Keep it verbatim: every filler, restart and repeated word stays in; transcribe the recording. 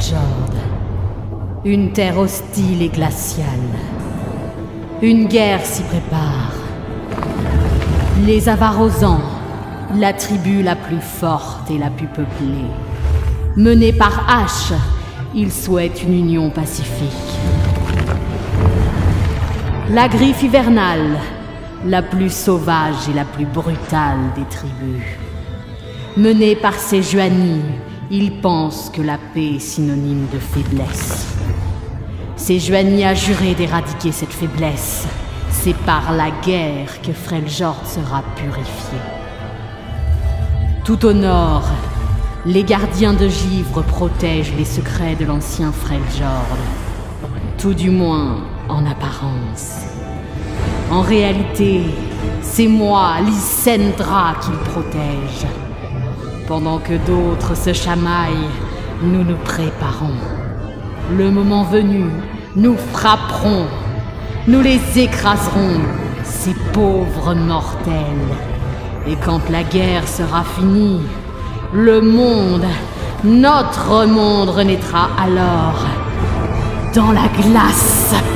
Freljord. Une terre hostile et glaciale. Une guerre s'y prépare. Les Avarosans, la tribu la plus forte et la plus peuplée. Menés par Ashe, ils souhaitent une union pacifique. La griffe hivernale, la plus sauvage et la plus brutale des tribus. Menés par ces Juani, ils pensent que la paix est synonyme de faiblesse. Ces Juani a juré d'éradiquer cette faiblesse. C'est par la guerre que Freljord sera purifié. Tout au nord, les gardiens de Givre protègent les secrets de l'ancien Freljord. Tout du moins en apparence. En réalité, c'est moi, Lysendra, qui le protège. Pendant que d'autres se chamaillent, nous nous préparons. Le moment venu, nous frapperons. Nous les écraserons, ces pauvres mortels. Et quand la guerre sera finie, le monde, notre monde renaîtra alors dans la glace.